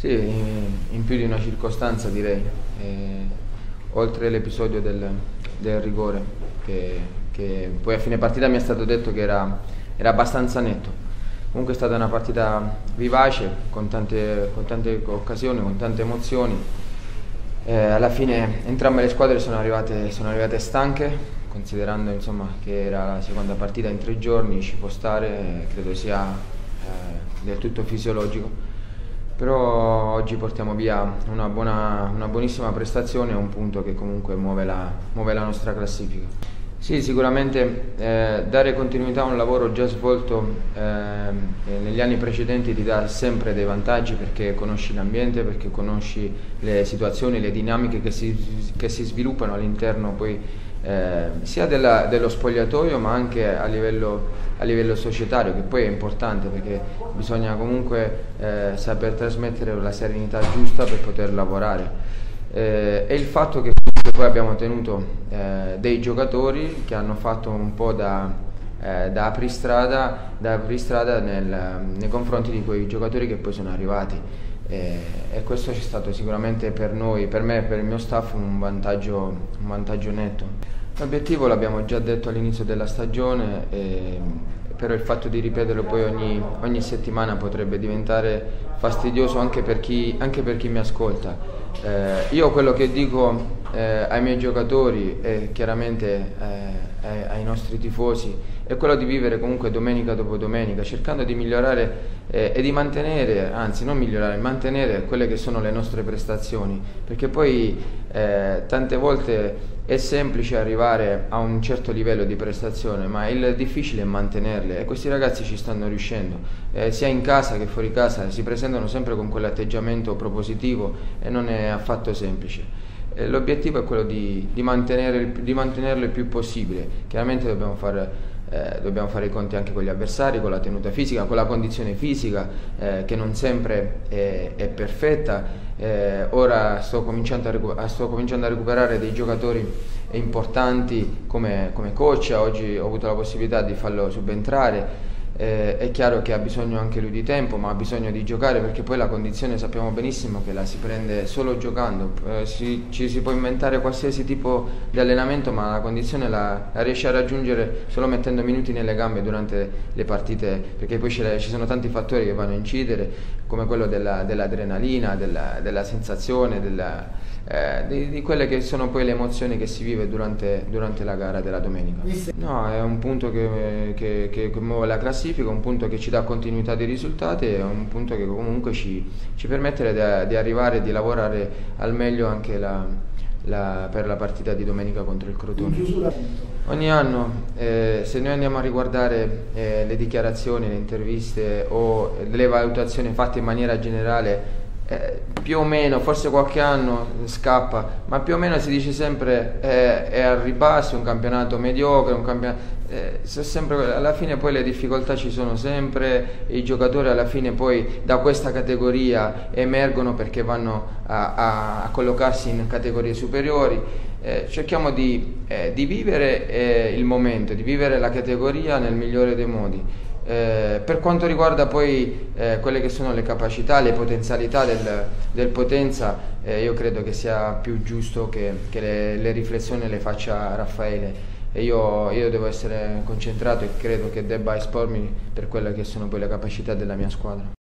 Sì, in più di una circostanza direi, oltre l'episodio del rigore, che poi a fine partita mi è stato detto che era abbastanza netto. Comunque è stata una partita vivace, con tante occasioni, con tante emozioni. Alla fine entrambe le squadre sono arrivate stanche, considerando insomma, che era la seconda partita in 3 giorni, ci può stare, credo sia del tutto fisiologico. Però oggi portiamo via una buonissima prestazione e un punto che comunque muove la nostra classifica. Sì, sicuramente dare continuità a un lavoro già svolto negli anni precedenti ti dà sempre dei vantaggi, perché conosci l'ambiente, perché conosci le situazioni, le dinamiche che si sviluppano all'interno poi sia dello spogliatoio, ma anche a livello societario, che poi è importante, perché bisogna comunque saper trasmettere la serenità giusta per poter lavorare. E il fatto che poi abbiamo tenuto dei giocatori che hanno fatto un po' da apristrada nei confronti di quei giocatori che poi sono arrivati, e questo c'è stato sicuramente per noi, per me e per il mio staff, un vantaggio netto. L'obiettivo l'abbiamo già detto all'inizio della stagione, però il fatto di ripeterlo poi ogni settimana potrebbe diventare fastidioso anche per chi mi ascolta. Io quello che dico ai miei giocatori e chiaramente ai nostri tifosi è quello di vivere comunque domenica dopo domenica, cercando di migliorare e di mantenere, anzi non migliorare, mantenere quelle che sono le nostre prestazioni, perché poi tante volte è semplice arrivare a un certo livello di prestazione, ma il difficile è mantenerle, e questi ragazzi ci stanno riuscendo, sia in casa che fuori casa, si presentano sempre con quell'atteggiamento propositivo e non è affatto semplice. L'obiettivo è quello di mantenerlo il più possibile. Chiaramente dobbiamo fare i conti anche con gli avversari, con la tenuta fisica, con la condizione fisica che non sempre è perfetta. Ora sto cominciando a recuperare dei giocatori importanti come Coccia. Oggi ho avuto la possibilità di farlo subentrare. È chiaro che ha bisogno anche lui di tempo, ma ha bisogno di giocare, perché poi la condizione sappiamo benissimo che la si prende solo giocando. Ci si può inventare qualsiasi tipo di allenamento, ma la condizione la riesce a raggiungere solo mettendo minuti nelle gambe durante le partite, perché poi ci sono tanti fattori che vanno a incidere, come quello dell'adrenalina, della sensazione, di quelle che sono poi le emozioni che si vive durante la gara della domenica. No, è un punto che muove la classifica, un punto che ci dà continuità di risultati, è un punto che comunque ci permette di arrivare e di lavorare al meglio anche per la partita di domenica contro il Crotone. Ogni anno, se noi andiamo a riguardare le dichiarazioni, le interviste o le valutazioni fatte in maniera generale, più o meno, forse qualche anno scappa, ma più o meno si dice sempre è al ribasso, un campionato mediocre, alla fine poi le difficoltà ci sono sempre, i giocatori alla fine poi da questa categoria emergono perché vanno a collocarsi in categorie superiori. Cerchiamo di vivere il momento, di vivere la categoria nel migliore dei modi. Per quanto riguarda poi quelle che sono le capacità, le potenzialità del Potenza, io credo che sia più giusto che le riflessioni le faccia Raffaele, e io devo essere concentrato e credo che debba espormi per quelle che sono poi le capacità della mia squadra.